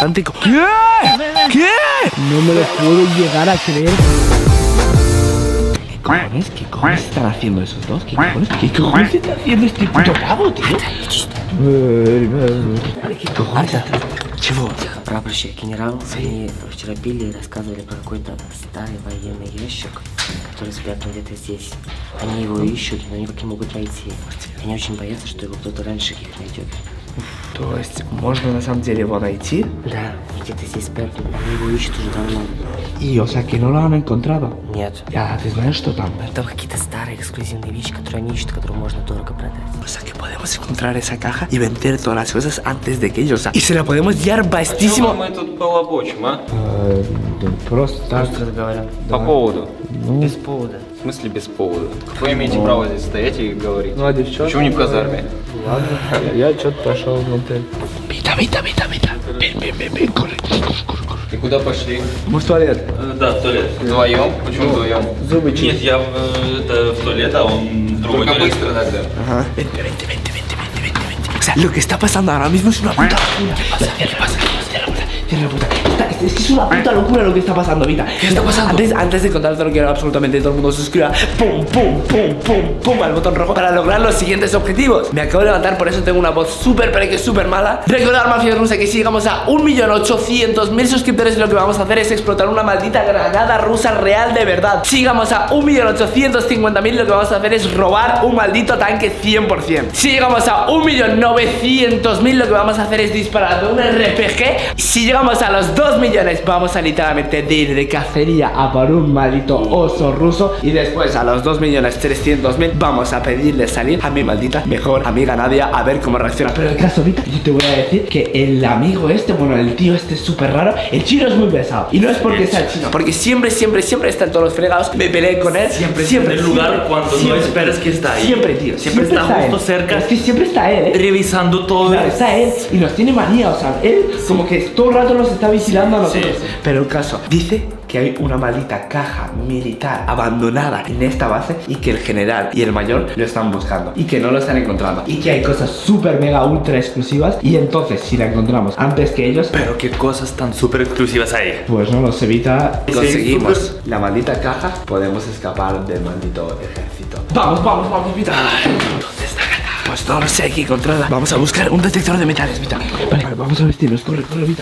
bastante... ¿Qué? ¿Qué? No me lo puedo llegar a creer. ¿Qué cojones están haciendo esos dos? ¿Qué cojones está haciendo este puto pavo, tío? ¿Qué cojones? Чего? Прапорщик, генерал, они вчера пили и рассказывали про какой-то старый военный ящик, который спрятан где-то здесь. Они его ищут, но никак не могут найти. Они очень боятся, что его кто-то раньше их найдет. То есть можно на самом деле его найти? Да, где-то здесь спрятан. Они его ищут уже давно. И, o sea, que no lo han encontrado. Нет. Ya, ты знаешь, что там? Там какие-то старые эксклюзивные вещи, которые они ищут, которые можно дорого продать. O sea, que podemos encontrar esa caja y vender todas las cosas antes de que ellos... Y se la podemos llevar bastísimo. Мы тут балабочим, а? Просто так. Просто разговариваем. По поводу. Без повода. В смысле без повода? Вы имеете право здесь стоять и говорить. Ну, а девчонки? Почему не в казарме? Ладно, я что-то пошел внутрь. Вита. Ven, corre. И куда пошли? Мы в туалет. Да, в туалет. Вдвоем? Почему вдвоем? Зубы Нет, чистить. я в туалет, а он в другой Только туалет. быстро тогда. Ajá. Vente. O sea, lo que está pasando ahora mismo es una puta locura. ¿Qué pasa? Cierra la puta. Es que es una puta locura lo que está pasando, Vita. ¿Qué está pasando? Antes de contártelo, quiero absolutamente todo el mundo suscriba. Pum al botón rojo para lograr los siguientes objetivos. Me acabo de levantar, por eso tengo una voz súper, pero que súper mala. Recordar, mafia rusa, que si llegamos a 1.800.000 suscriptores, lo que vamos a hacer es explotar una maldita granada rusa real de verdad. Si llegamos a 1.850.000, lo que vamos a hacer es robar un maldito tanque 100%. Si llegamos a 1.900.000, lo que vamos a hacer es disparar de un RPG. Si llegamos a los 2 millones, vamos a literalmente de ir de cacería a por un maldito oso ruso. Y después a los 2.300.000 vamos a pedirle salir a mi maldita mejor amiga Nadia a ver cómo reacciona. Pero el caso, Vita, yo te voy a decir que el amigo este, bueno, el tío este es súper raro. El chino es muy pesado. Y no es porque sea chino, porque siempre está en todos los fregados. Me peleé con él. Siempre en el lugar cuando no esperas que está ahí. Siempre, tío. Siempre está justo él. cerca. Es que siempre está él, Revisando todo. Claro, está él y nos tiene manía, o sea, él como que todo el rato nos está vigilando a nosotros. Sí. Pero el caso, dice que hay una maldita caja militar abandonada en esta base y que el general y el mayor lo están buscando y que no lo están encontrando y que hay cosas súper mega ultra exclusivas y entonces si la encontramos antes que ellos, Pero qué cosas tan súper exclusivas hay. pues no los evita. Sí, Conseguimos súper. la maldita caja, podemos escapar del maldito ejército. Vamos, Vita. ¿Dónde está? Pues no lo sé, hay que encontrarla. Vamos a buscar un detector de metales, Vita. Vale, vamos a vestirnos. Corre, Vita.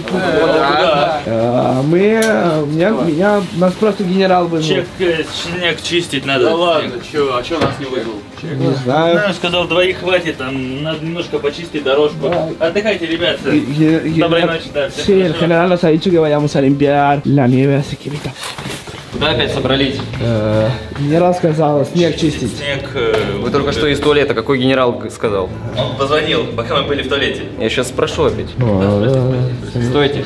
Меня нас просто генерал вызвал. Снег чистить надо. Да ладно, чё, а чё нас не вызвал? Не знаю. Ну, сказал, двоих хватит, там надо немножко почистить дорожку. Отдыхайте, ребята. Доброй ночи, да. Sí, el general nos ha dicho que vayamos a limpiar la nieve, así que Vita. Куда опять собрались? Генерал сказал снег чистить. Снег... Вы только что из туалета, какой генерал сказал? Он позвонил, пока мы были в туалете. Я сейчас спрошу опять. Стойте.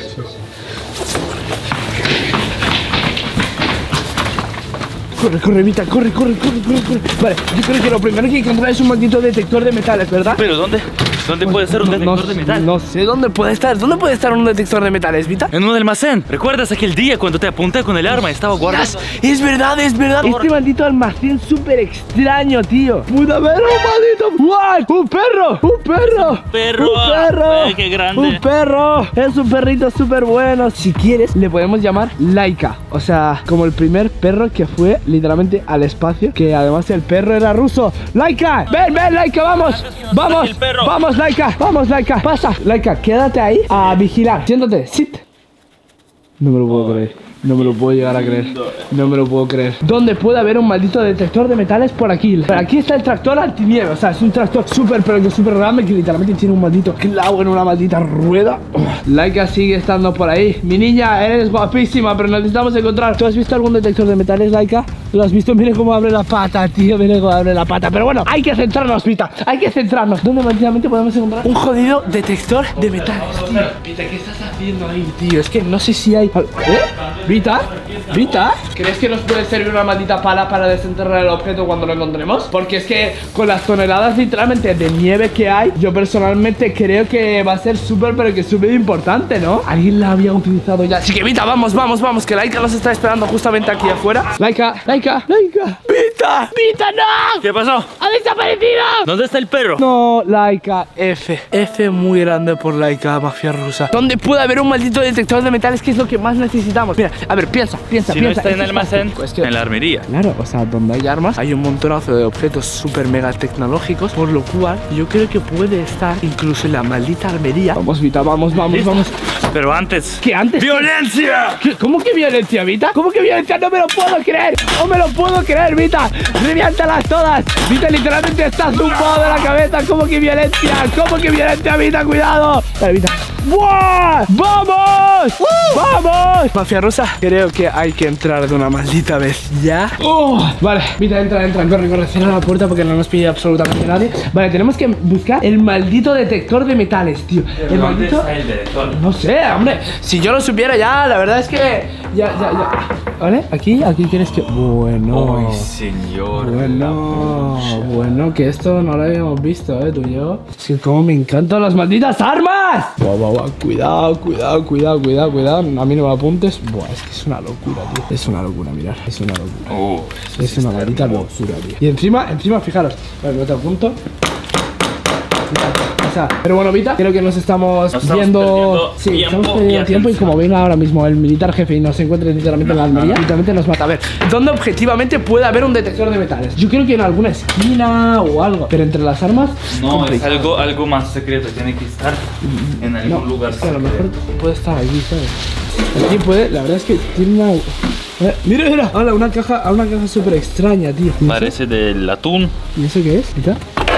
Corre, Vita, corre. Vale, yo creo que lo primero que hay que encontrar es un maldito detector de metales, ¿verdad? Pero ¿dónde? ¿Dónde puede ser un detector de metal? No sé dónde puede estar. ¿Dónde puede estar un detector de metales, Vita? En un almacén. ¿Recuerdas aquel día cuando te apunté con el arma y estaba guardando? Es verdad. Este maldito almacén súper extraño, tío. Puta ver un maldito. ¡Wow! ¡Un perro! ¡Qué grande! ¡Un perro! Es un perrito súper bueno. Si quieres, le podemos llamar Laika. O sea, como el primer perro que fue literalmente al espacio. Que además el perro era ruso. ¡Laika! ¡Ven, Laika! ¡Vamos! ¡Vamos, Laika! ¡Pasa! Laika, quédate ahí a vigilar. Siéntate, sit. No me lo puedo creer. No me lo puedo llegar a creer. No me lo puedo creer. ¿Dónde puede haber un maldito detector de metales? Por aquí. Pero aquí está el tractor antinieve. O sea, es un tractor súper, pero que súper grande, que literalmente tiene un maldito clavo en una maldita rueda. Laika sigue estando por ahí. Mi niña, eres guapísima, pero necesitamos encontrar. ¿Tú has visto algún detector de metales, Laika? ¿Lo has visto? Mire cómo abre la pata, tío. Mire cómo abre la pata. Pero bueno, hay que centrarnos, Vita. Hay que centrarnos. ¿Dónde malditamente podemos encontrar un jodido detector de metales, tío? Vita, ¿qué estás haciendo ahí, tío? Es que no sé si hay... ¿Vita? ¿Crees que nos puede servir una maldita pala para desenterrar el objeto cuando lo encontremos? Porque es que con las toneladas literalmente de nieve que hay, yo personalmente creo que va a ser súper, pero que súper importante, ¿no? Alguien la había utilizado ya. Así que Vita, vamos, que Laika nos está esperando justamente aquí afuera. Laika, Laika, Laika. ¡Vita! ¡Vita, no! ¿Qué pasó? ¡Ha desaparecido! ¿Dónde está el perro? No, Laika, F. F muy grande por Laika, mafia rusa. ¿Dónde puede haber un maldito detector de metales? Que es lo que más necesitamos. Mira, a ver, piensa. Si no está en el almacén, en la armería. Claro, o sea, donde hay armas hay un montonazo de objetos súper mega tecnológicos, por lo cual yo creo que puede estar incluso en la maldita armería. Vamos, Vita, vamos. Pero antes... ¿Qué antes? ¡Violencia! ¿Cómo que violencia, Vita? ¿Cómo que violencia? No me lo puedo creer. No me lo puedo creer, Vita. Reviéntalas todas. Vita, literalmente estás zumbado de la cabeza. ¿Cómo que violencia? ¿Cómo que violencia, Vita? Cuidado. Vale, Vita. ¡Buah! ¡Vamos! ¡Vamos! Mafia rusa, creo que hay que entrar de una maldita vez ya. Vale, Vita, entra, corre, cierra la puerta porque no nos pide absolutamente nadie. Vale, tenemos que buscar el maldito detector de metales, tío. El maldito... ¿Dónde está el detector? No sé, hombre. Si yo lo supiera ya, la verdad es que... Ya. ¿Vale? Aquí quieres que... Bueno. ¡Ay, señor! Bueno, que esto no lo habíamos visto, tú y yo. Es que como me encantan las malditas armas. Cuidado. A mí no me apuntes. Buah, es que es una locura, tío. Es una locura, mirar. Es una locura. Es una maldita locura, tío. Y encima, fijaros. Vale, no te apunto. O sea, pero bueno, Vita, creo que nos estamos viendo. Sí, estamos perdiendo tiempo. Y como venga ahora mismo el militar jefe y nos encuentre literalmente en la armería, literalmente nos mata. A ver, ¿dónde objetivamente puede haber un detector de metales? Yo creo que en alguna esquina o algo. Pero entre las armas. No, es algo más secreto. Tiene que estar en algún lugar secreto. A lo mejor puede estar aquí, ¿sabes? Aquí puede, la verdad es que tiene una. Mira. Hola, una caja súper extraña, tío. Parece del atún. ¿Y eso qué es? ¿Vita?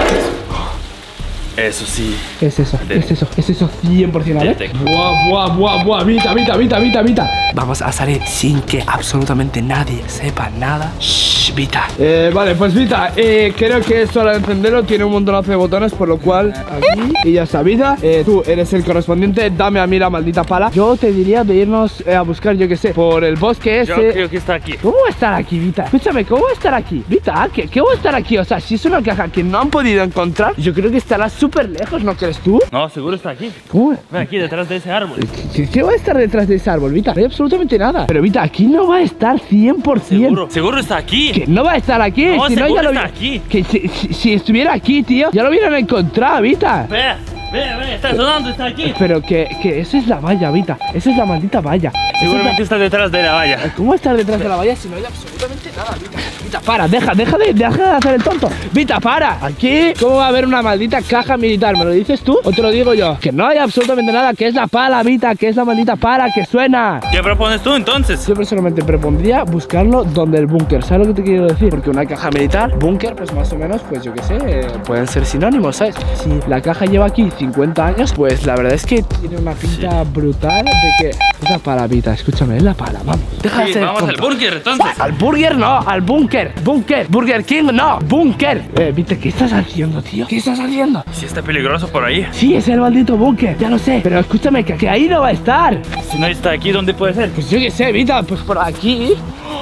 Eso sí. Es eso 100%, ¿vale? Buah, Vita. Vamos a salir sin que absolutamente nadie sepa nada. Shh, Vita. Vale, pues Vita, creo que es hora de encenderlo. Tiene un montonazo de botones, por lo cual aquí. Y ya está, Vita. Tú eres el correspondiente. Dame a mí la maldita pala. Yo te diría de irnos a buscar, yo que sé, por el bosque ese. Yo creo que está aquí. ¿Cómo va a estar aquí, Vita? Escúchame, ¿cómo va a estar aquí? Vita, ¿qué va a estar aquí? O sea, si es una caja que no han podido encontrar, yo creo que estará súper lejos, ¿no crees tú? No, seguro está aquí. ¿Cómo? Ven aquí, detrás de ese árbol. ¿Qué va a estar detrás de ese árbol, Vita? No hay absolutamente nada. Pero Vita, aquí no va a estar 100%. Seguro está aquí. Que no va a estar aquí. No, si seguro no, ya está aquí. Que si estuviera aquí, tío, ya lo hubieran encontrado, Vita. Ve, está sonando, está aquí. Pero que esa es la valla, Vita. Esa es la maldita valla. Seguramente está detrás de la valla. ¿Cómo estar detrás de la valla si no hay absolutamente nada, Vita? Vita, para, deja de hacer el tonto. Vita, para. Aquí, ¿cómo va a haber una maldita caja militar? ¿Me lo dices tú o te lo digo yo? Que no hay absolutamente nada, que es la pala, Vita, que es la maldita pala que suena. ¿Qué propones tú entonces? Yo personalmente propondría buscarlo donde el búnker. ¿Sabes lo que te quiero decir? Porque una caja militar, búnker, pues más o menos, pues yo qué sé, pueden ser sinónimos, ¿sabes? Si la caja lleva aquí 50 años, pues la verdad es que tiene una pinta brutal de que... Es la pala, Vita, escúchame, es la pala, vamos. Deja de ser vamos tonto. al búnker entonces. Al burger no, al búnker. Burger King no, búnker. Vita, ¿qué estás haciendo, tío? ¿Qué estás haciendo? Si está peligroso por ahí. Sí, es el maldito búnker, ya lo sé. Pero escúchame, que ahí no va a estar. Si no está aquí, ¿dónde puede ser? Pues yo qué sé, Vita, pues por aquí.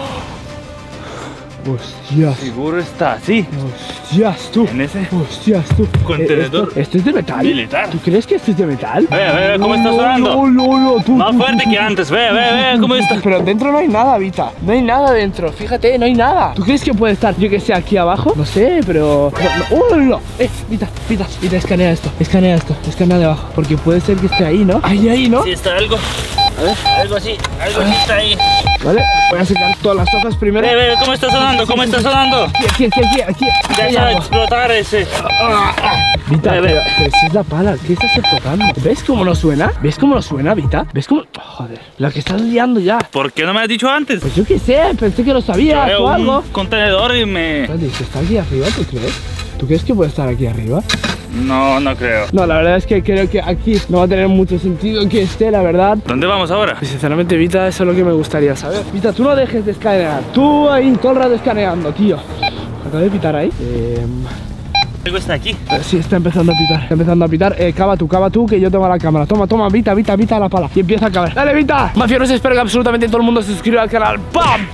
Hostias. Seguro está así. Hostias, tú. En ese Hostias, tú. contenedor. ¿Esto es de metal? Militar. ¿Tú crees que esto es de metal? Ve, cómo está sonando. Más fuerte que antes. Ve, cómo está. Pero dentro no hay nada, Vita. No hay nada dentro. Fíjate, no hay nada. ¿Tú crees que puede estar, yo que sé, aquí abajo? No sé, pero... No. Vita, escanea esto. Escanea de abajo. Porque puede ser que esté ahí, ¿no? Ahí, ¿no? Sí, está algo. A ver. Algo así está ahí. Vale, voy a sacar todas las hojas primero. Ve, ¿cómo está sonando? Aquí. Deja de explotar ese. Vita, Ve. pero si es la pala, ¿qué estás enfocando? ¿Ves cómo no suena? Vita? ¿Ves cómo...? Joder, la que estás liando ya. ¿Por qué no me has dicho antes? Pues yo qué sé, pensé que lo sabías o algo. Contenedor y me... Espérate, ¿está aquí arriba, tú crees? ¿Tú crees que puede estar aquí arriba? No creo. No, la verdad es que creo que aquí no va a tener mucho sentido que esté, la verdad. ¿Dónde vamos ahora? Pues sinceramente, Vita, eso es lo que me gustaría saber. Vita, tú no dejes de escanear. Tú ahí todo el rato escaneando, tío. Acabo de pitar ahí. Algo está aquí. Sí, está empezando a pitar. Está empezando a pitar. Cava tú, que yo tengo la cámara. Toma, Vita a la pala. Y empieza a cavar. ¡Dale, Vita! Mafiosos, espero que absolutamente todo el mundo se suscriba al canal. ¡Pam!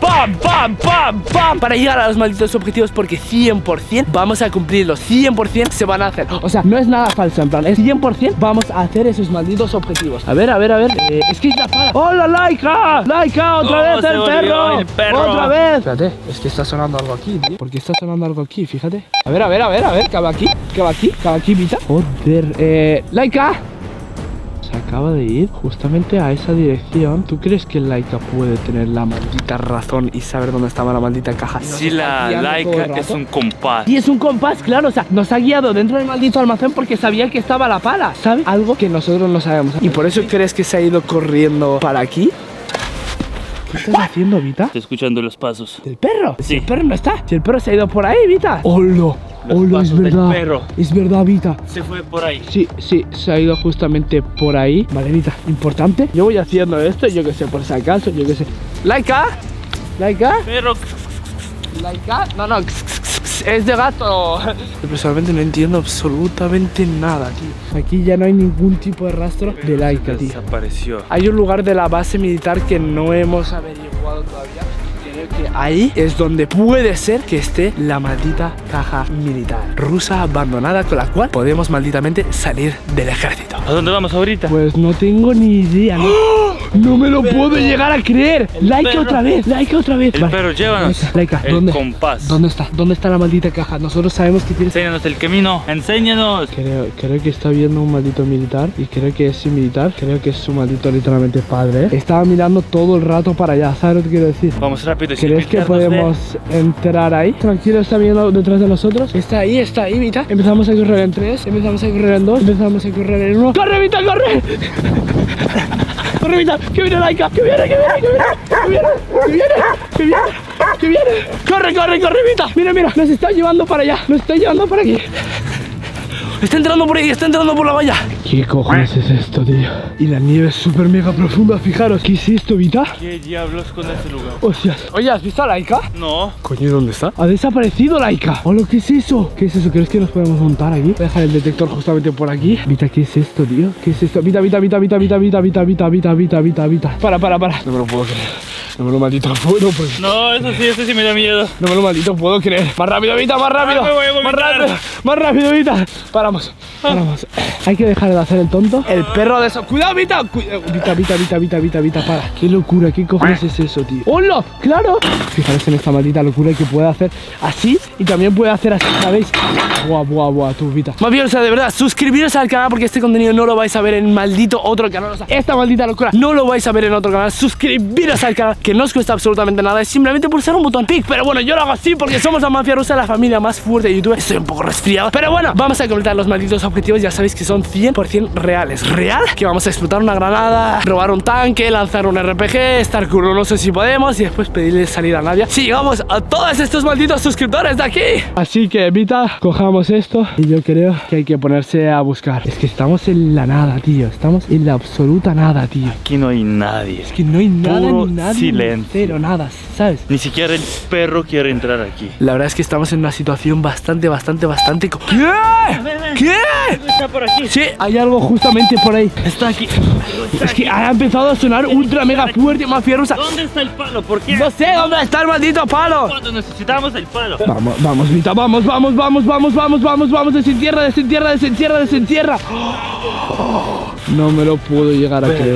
Para llegar a los malditos objetivos, porque 100% vamos a cumplirlos. 100% se van a hacer. O sea, no es nada falso, en plan, es 100% vamos a hacer esos malditos objetivos. A ver. Es que es la pala. ¡Hola, Laika! ¡Otra vez el perro! ¡Otra vez! Espérate, es que está sonando algo aquí, tío. ¿Por qué está sonando algo aquí? Fíjate. A ver. Cava aquí, Vita. Joder, Laika. Se acaba de ir justamente a esa dirección. ¿Tú crees que Laika puede tener la maldita razón y saber dónde estaba la maldita caja? Sí, la Laika es un compás. Sí, es un compás, claro. O sea, nos ha guiado dentro del maldito almacén porque sabía que estaba la pala, ¿sabes? Algo que nosotros no sabemos. ¿Y por eso crees que se ha ido corriendo para aquí? ¿Qué estás haciendo, Vita? Estoy escuchando los pasos. ¿Del perro? Sí. Si el perro no está. Si el perro se ha ido por ahí, Vita. ¡Hola! Es verdad. Perro. Es verdad, Vita. Se fue por ahí. Sí, se ha ido justamente por ahí. Vale, Vita, importante. Yo voy haciendo esto, yo que sé, por si acaso, yo que sé. Laika. Perro. Laika. No, es de gato. Yo personalmente no entiendo absolutamente nada, tío. Aquí ya no hay ningún tipo de rastro de Laika, tío. Desapareció. Hay un lugar de la base militar que no hemos averiguado todavía. Creo que ahí es donde puede ser que esté la maldita caja militar rusa abandonada, con la cual podemos malditamente salir del ejército. ¿A dónde vamos ahorita? Pues no tengo ni idea. No me lo puedo llegar a creer. Laika otra vez. El perro, llévanos. Laika, el ¿dónde? compás. ¿Dónde está? ¿Dónde está la maldita caja? Nosotros sabemos que tienes... Enséñanos el camino. Enséñanos. Creo que está viendo un maldito militar. Y creo que ese militar, creo que es su maldito literalmente padre, ¿eh? Estaba mirando todo el rato para allá. ¿Sabes lo que quiero decir? Vamos rápido. ¿Crees que podemos entrar ahí? Tranquilo, está viendo detrás de nosotros. Está ahí, Vita. Empezamos a correr en 3, empezamos a correr en 2, empezamos a correr en 1. ¡Corre, Vita, corre! ¡Corre, Vita! ¡Que viene Laika! ¡Que viene! ¡Corre, Vita! Mira, nos está llevando para allá. Nos está llevando para aquí. Está entrando por ahí, está entrando por la valla. ¿Qué cojones es esto, tío? Y la nieve es súper mega profunda, fijaros. ¿Qué es esto, Vita? ¿Qué diablos con este lugar? Hostias. Oye, ¿has visto a Laika? No. Coño, ¿dónde está? Ha desaparecido Laika. Hola, ¿qué es eso? ¿Qué es eso? ¿Crees que nos podemos montar aquí? Voy a dejar el detector justamente por aquí. Vita, ¿qué es esto, tío? ¿Qué es esto? Vita. Para. No me lo puedo creer. No me lo maldito puedo, pues. No, eso sí me da miedo. No me lo maldito puedo creer. Más rápido, Vita, más rápido. Me voy a vomitar. Más rápido, Vita. Paramos. Hay que dejar de hacer el tonto. El perro de eso. ¡Cuidado, Vita! Vita, para. Qué locura, qué cojones es eso, tío. ¡Hola! ¡Claro! Fijaros en esta maldita locura que puede hacer así y también puede hacer así, ¿sabéis? Buah, tú, Vita. Más bien, o sea, de verdad, suscribiros al canal porque este contenido no lo vais a ver en maldito otro canal. O sea, esta maldita locura no lo vais a ver en otro canal. Suscribiros al canal, que no os cuesta absolutamente nada. Es simplemente pulsar un botón pic. Pero bueno, yo lo hago así porque somos la Mafia Rusa, la familia más fuerte de YouTube. Estoy un poco resfriado. Pero bueno, vamos a completar los malditos objetivos. Ya sabéis que son 100% reales. ¿Real? Que vamos a explotar una granada, robar un tanque, lanzar un RPG, estar curro, no sé si podemos, y después pedirle salida a nadie. Si llegamos a todos estos malditos suscriptores de aquí. Así que, Vita, cojamos esto y yo creo que hay que ponerse a buscar. Es que estamos en la nada, tío. Estamos en la absoluta nada, tío. Aquí no hay nadie. Es que no hay nada, puro ni nadie, silencio. Cero, nada, ¿sabes? Ni siquiera el perro quiere entrar aquí. La verdad es que estamos en una situación bastante ¿Qué? ¿Qué? Está por aquí. Sí, hay algo justamente por ahí. Está aquí. Es que ha empezado a sonar ultra mega fuerte, Mafia Rusa. ¿Dónde está el palo? ¿Por qué? No sé dónde está el maldito palo. Cuando necesitamos el palo. Vamos, Vita, vamos. Desentierra. No me lo puedo llegar a creer.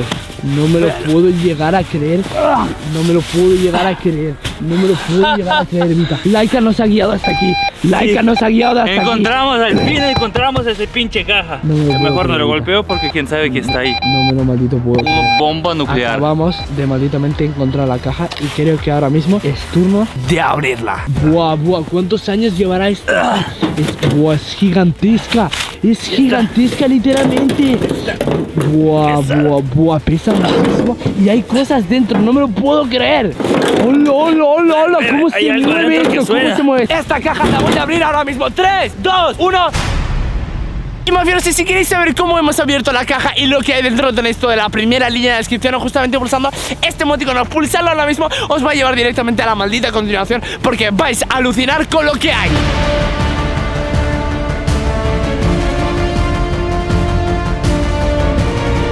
Vita. Laika nos ha guiado hasta aquí. Encontramos ese pinche caja. Mejor no lo golpeo porque quién sabe que está ahí. No me lo maldito puedo creer. Una bomba nuclear. Acabamos de malditamente encontrar la caja y creo que ahora mismo es turno de abrirla. Buah, ¿cuántos años llevará esto? Es gigantesca. Es gigantesca literalmente. Buah, pesa muchísimo. Y hay cosas dentro, no me lo puedo creer. Hola, ¿cómo se mueve esto? ¿Cómo se mueve? Esta caja la voy a abrir ahora mismo. 3, 2, 1. Y mafiosos, si queréis saber cómo hemos abierto la caja y lo que hay dentro, tenéis toda la primera línea de descripción o justamente pulsando este emoticono. Pulsarlo ahora mismo os va a llevar directamente a la maldita continuación porque vais a alucinar con lo que hay.